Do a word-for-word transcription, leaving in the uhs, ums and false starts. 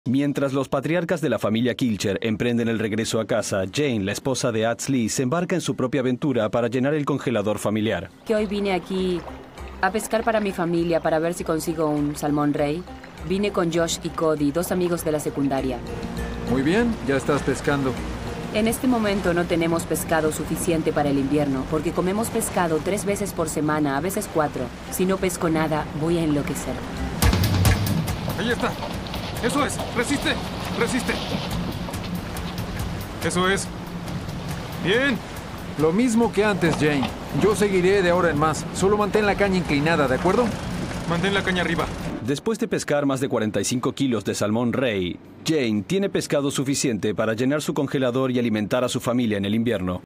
Mientras los patriarcas de la familia Kilcher emprenden el regreso a casa, Jane, la esposa de Atz Lee, se embarca en su propia aventura para llenar el congelador familiar. Que hoy vine aquí a pescar para mi familia para ver si consigo un salmón rey. Vine con Josh y Cody, dos amigos de la secundaria. Muy bien, ya estás pescando. En este momento no tenemos pescado suficiente para el invierno, porque comemos pescado tres veces por semana, a veces cuatro. Si no pesco nada, voy a enloquecer. Ahí está. Eso es. Resiste. Resiste. Eso es. Bien. Lo mismo que antes, Jane. Yo seguiré de ahora en más. Solo mantén la caña inclinada, ¿de acuerdo? Mantén la caña arriba. Después de pescar más de cuarenta y cinco kilos de salmón rey, Jane tiene pescado suficiente para llenar su congelador y alimentar a su familia en el invierno.